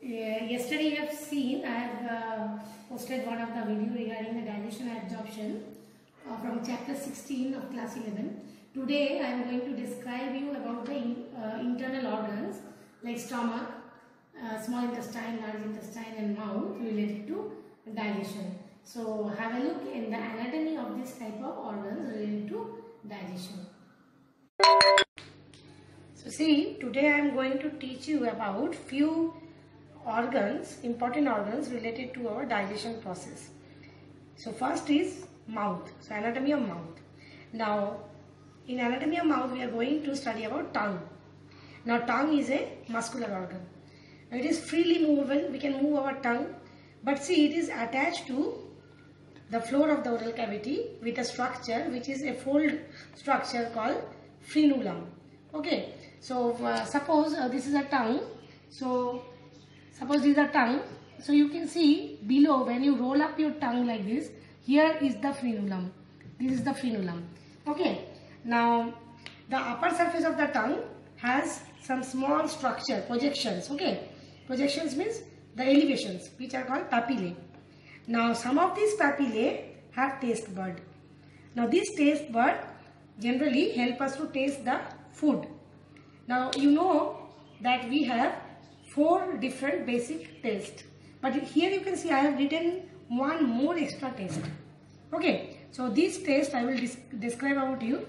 Yesterday you have seen I have posted one of the video regarding the digestion and absorption from chapter 16 of class 11. Today I am going to describe you about the internal organs like stomach, small intestine, large intestine and mouth related to digestion. So have a look in the anatomy of this type of organs related to digestion. So see, today I am going to teach you about few organs, important organs related to our digestion process. So first is mouth. So anatomy of mouth. Now in anatomy of mouth we are going to study about tongue. Now tongue is a muscular organ. Now, it is freely movable. We can move our tongue, but see, it is attached to the floor of the oral cavity with a structure which is a fold structure called frenulum. Okay, so suppose this is a tongue. So suppose this is a tongue. So you can see below, when you roll up your tongue like this, here is the frenulum. This is the frenulum. Okay, now the upper surface of the tongue has some small structure, projections. Okay, projections means the elevations which are called papillae. Now some of these papillae have taste bud. Now this taste bud generally help us to taste the food. Now you know that we have 4 different basic tastes, but here you can see I have written one more extra taste. Okay, so this taste I will describe about you.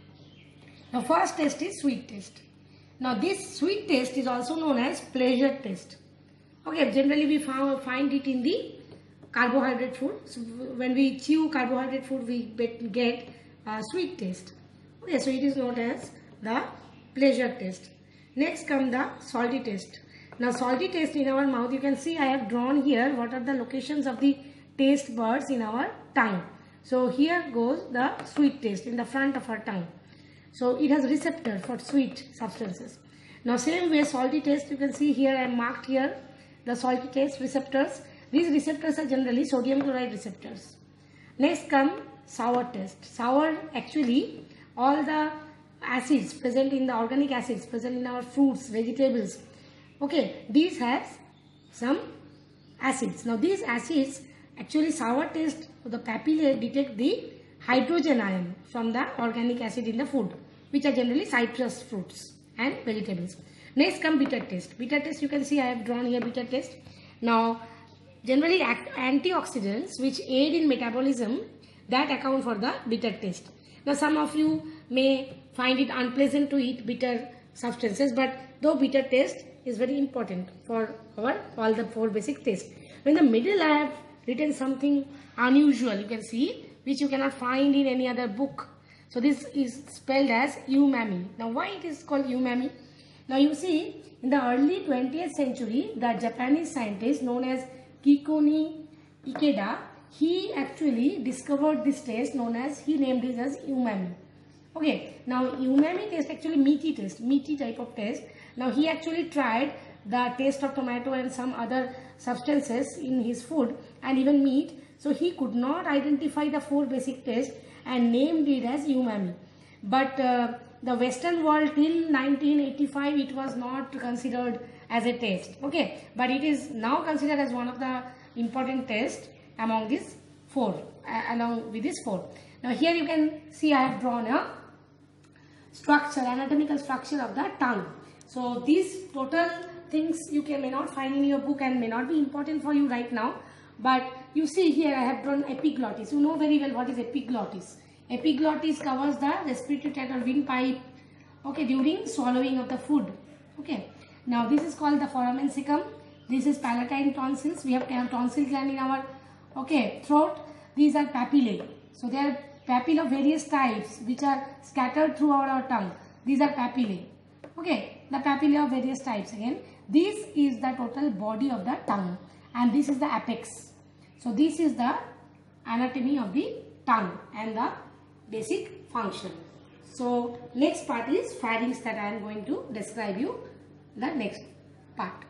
Now first taste is sweet taste. Now this sweet taste is also known as pleasure taste. Okay, generally we find it in the carbohydrate food. So when we chew carbohydrate food, we get sweet taste. Okay, so it is known as the pleasure taste. Next comes the salty taste. Now salty taste in our mouth, you can see I have drawn here what are the locations of the taste buds in our tongue. So here goes the sweet taste in the front of our tongue. So it has receptor for sweet substances. Now same way salty taste, you can see here I have marked here the salty taste receptors. These receptors are generally sodium chloride receptors. Next come sour taste. Sour, actually all the acids present in the organic acids present in our fruits, vegetables. Okay, these have some acids. Now these acids, actually sour taste, the papillae detect the hydrogen ion from the organic acid in the food, which are generally citrus fruits and vegetables. Next come bitter taste. Bitter taste, you can see I have drawn here bitter taste. Now generally antioxidants which aid in metabolism, that account for the bitter taste. Now some of you may find it unpleasant to eat bitter substances, but though bitter taste is very important for our all the 4 basic tastes. In the middle I have written something unusual, you can see, which you cannot find in any other book. So this is spelled as umami. Now why it is called umami? Now you see, in the early 20th century, the Japanese scientist known as Kikuchi Ikeda, he actually discovered this taste known as, he named it as umami. Okay, now umami taste, actually meaty taste, meaty type of taste. Now he actually tried the taste of tomato and some other substances in his food and even meat. So he could not identify the 4 basic tastes and named it as umami. But the Western world till 1985, it was not considered as a taste. Okay, but it is now considered as one of the important tastes among these 4, along with these 4. Now here you can see I have drawn a structure, anatomical structure of the tongue. So these total things you may not find in your book and may not be important for you right now. But you see here I have drawn epiglottis. You know very well what is epiglottis. Epiglottis covers the respiratory tract or windpipe, okay, during swallowing of the food. Okay. Now this is called the foramen cecum. This is palatine tonsils. We have tonsil gland in our throat. These are papillae. So there are papillae of various types which are scattered throughout our tongue. These are papillae. Okay, the papillae of various types again. This is the total body of the tongue and this is the apex. So this is the anatomy of the tongue and the basic function. So next part is pharynx that I am going to describe you the next part.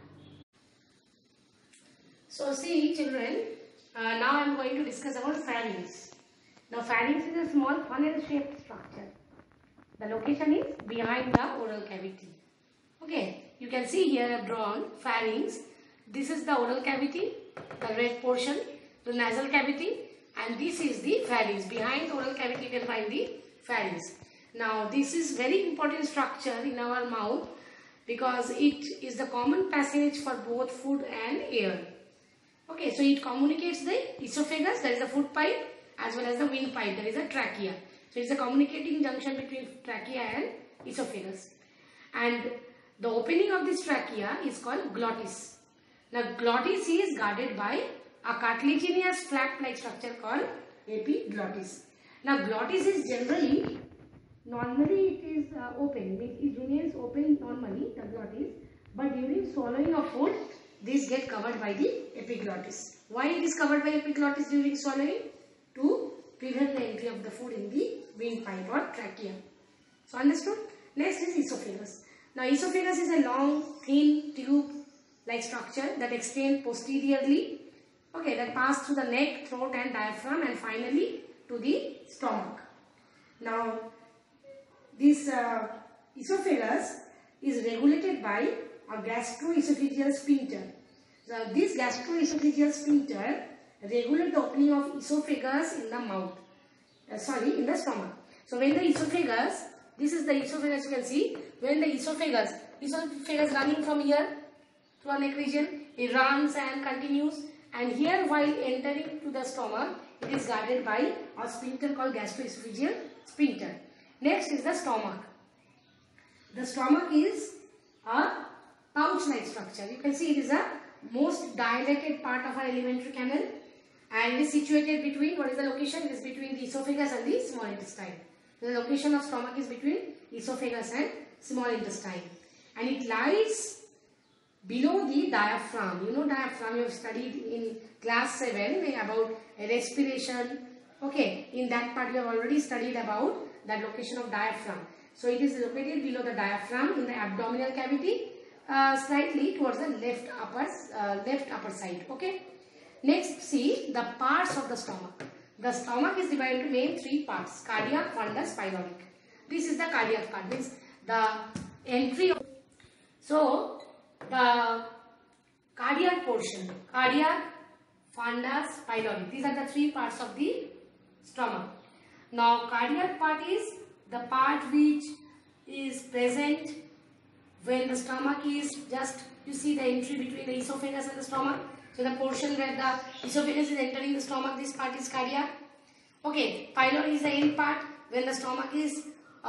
So see children, now I am going to discuss about pharynx. Now pharynx is a small funnel shaped structure. The location is behind the oral cavity. Okay, you can see here I have drawn pharynx. This is the oral cavity, the red portion, the nasal cavity, and this is the pharynx. Behind the oral cavity you can find the pharynx. Now this is very important structure in our mouth because it is the common passage for both food and air. Okay, so it communicates the esophagus, that is the food pipe, as well as the windpipe, that is the trachea. So it is a communicating junction between trachea and esophagus. And the opening of this trachea is called glottis. Now glottis is guarded by a cartilaginous flap-like structure called epiglottis. Now glottis is normally it is open, it remains open normally, the glottis, but during swallowing of food, this get covered by the epiglottis. Why it is covered by epiglottis during swallowing? To prevent the entry of the food in the windpipe or trachea. So understood? Next is esophagus. Now esophagus is a long, thin tube-like structure that extends posteriorly, okay, that pass through the neck, throat and diaphragm and finally to the stomach. Now this esophagus is regulated by a gastroesophageal sphincter. So this gastroesophageal sphincter regulates the opening of esophagus in the mouth, in the stomach. So when the esophagus, this is the esophagus, you can see, when the esophagus running from here to our neck region, it runs and continues, and here while entering to the stomach, it is guarded by a sphincter called gastroesophageal sphincter. Next is the stomach. The stomach is a pouch-like structure. You can see it is a most dilated part of our alimentary canal, and it is situated between, what is the location? It is between the esophagus and the small intestine. The location of stomach is between esophagus and small intestine, and it lies below the diaphragm. You know diaphragm, you have studied in class 7 about respiration. Okay, in that part you have already studied about the location of diaphragm. So it is located below the diaphragm in the abdominal cavity, slightly towards the left upper side. Okay. Next, see the parts of the stomach. The stomach is divided into main three parts: cardiac, fundus, pyloric. This is the cardiac part, means the entry of, so the cardiac portion, cardiac, fundus, pyloric. These are the three parts of the stomach. Now cardiac part is the part which is present when the stomach is just, you see the entry between the esophagus and the stomach. So the portion where the esophagus is entering the stomach, this part is cardiac. Okay, pyloric is the end part when the stomach is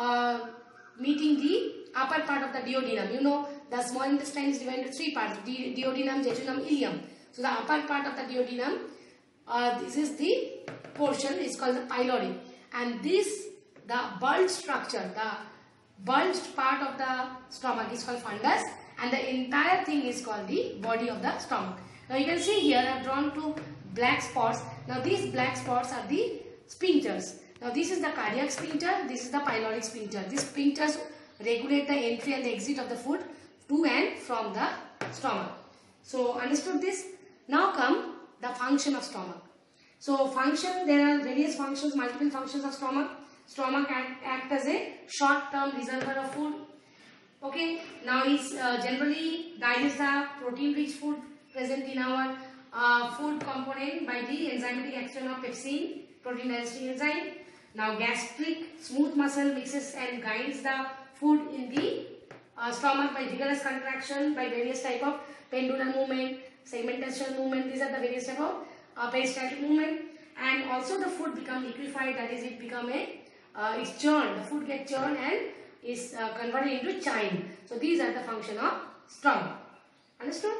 meeting the upper part of the duodenum. You know the small intestine is divided into three parts: duodenum, jejunum, ileum. So the upper part of the duodenum, this is the portion, is called the pyloric, and this, the bulge structure, the bulged part of the stomach is called fundus, and the entire thing is called the body of the stomach. Now you can see here I have drawn two black spots. Now these black spots are the sphincters. Now this is the cardiac sphincter, this is the pyloric sphincter. These sphincters regulate the entry and the exit of the food to and from the stomach. So understood this? Now come the function of stomach. So function, there are various functions, multiple functions of stomach. Stomach act as a short-term reservoir of food. Okay, now it's generally digests the protein-rich food present in our food component by the enzymatic action of pepsin, protein digesting enzyme. Now gastric smooth muscle mixes and guides the food in the stomach by vigorous contraction, by various type of pendular movement, segmentation movement. These are the various type of peristaltic movement, and also the food become liquefied, that is, it become it's churned. The food gets churned and is converted into chyme. So these are the function of stomach. Understood?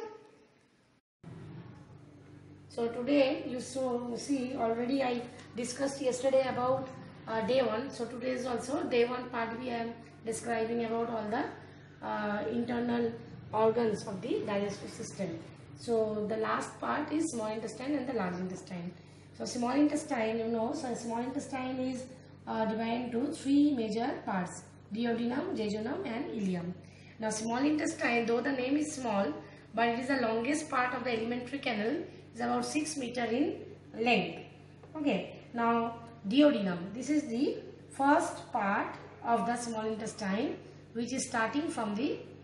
So today you see already I discussed yesterday about day 1. So today is also day 1 part. We am describing about all the internal organs of the digestive system. So the last part is small intestine and the large intestine. So small intestine, you know, so small intestine is divided into three major parts: duodenum, jejunum and ileum. Now small intestine, though the name is small, but it is the longest part of the alimentary canal, is about 6 meters in length. Okay, now duodenum, this is the first part of the small intestine, which is starting from the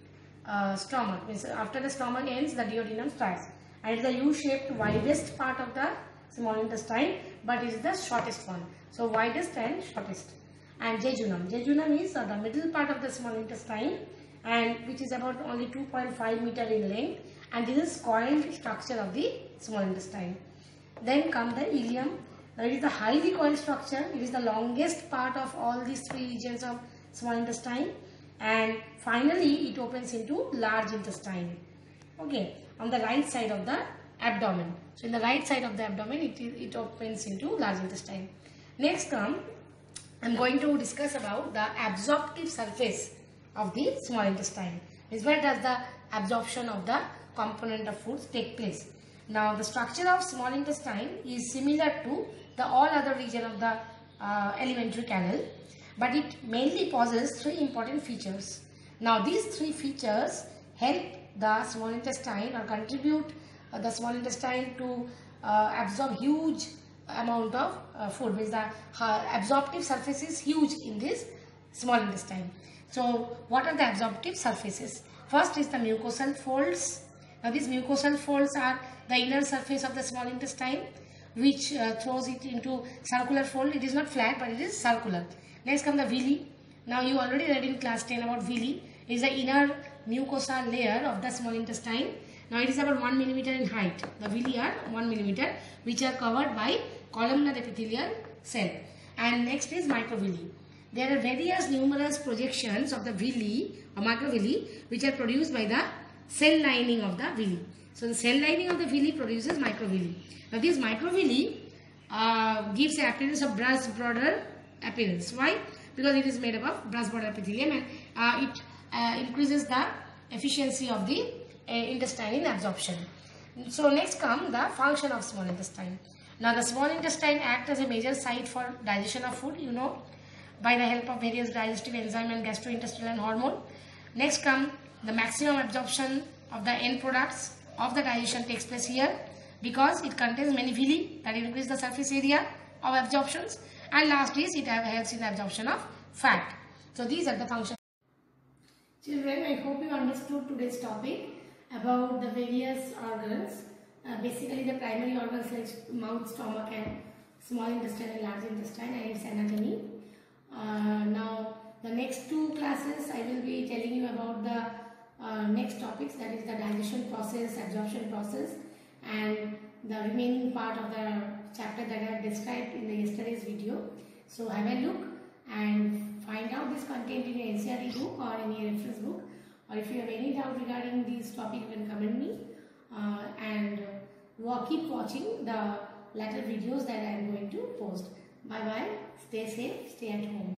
stomach. Means after the stomach ends, the duodenum starts. And it is the U-shaped widest part of the small intestine, but it is the shortest one. So widest and shortest. And jejunum. Jejunum is the middle part of the small intestine, and which is about only 2.5 meter in length, and this is coiled structure of the small intestine. Then come the ileum. It is the highly coiled structure. It is the longest part of all these three regions of small intestine, and finally it opens into large intestine. Okay, on the right side of the abdomen. So in the right side of the abdomen, it opens into large intestine. Next come, I am going to discuss about the absorptive surface of the small intestine. Is where does the absorption of the component of foods take place. Now the structure of small intestine is similar to the all other region of the alimentary canal, but it mainly possesses three important features. Now these three features help the small intestine or contribute the small intestine to absorb huge amount of food. Means the absorptive surface is huge in this small intestine. So what are the absorptive surfaces? First is the mucosal folds. Now these mucosal folds are the inner surface of the small intestine, which throws it into circular fold. It is not flat, but it is circular. Next come the villi. Now you already read in class 10 about villi. It is the inner mucosal layer of the small intestine. Now it is about 1 millimeter in height. The villi are 1 millimeter, which are covered by columnar epithelial cell. And next is microvilli. There are various numerous projections of the villi or microvilli, which are produced by the cell lining of the villi. So the cell lining of the villi produces microvilli. Now this microvilli gives an appearance of brush border appearance. Why? Because it is made up of brush border epithelium, and it increases the efficiency of the intestine in absorption. So next come the function of small intestine. Now the small intestine acts as a major site for digestion of food, you know, by the help of various digestive enzyme and gastrointestinal hormone. Next come the maximum absorption of the end products of the digestion takes place here, because it contains many villi that increase the surface area of absorptions, and last is it helps in the absorption of fat. So these are the functions. Children, I hope you understood today's topic about the various organs, basically the primary organs like mouth, stomach and small intestine and large intestine, and its anatomy. Now the next two classes I will be telling you about the next topics, that is the digestion process, absorption process, and the remaining part of the chapter that I have described in the yesterday's video. So have a look and find out this content in your NCERT book or any reference book, or if you have any doubt regarding this topic, you can comment me, and keep watching the latter videos that I am going to post. Bye bye, stay safe, stay at home.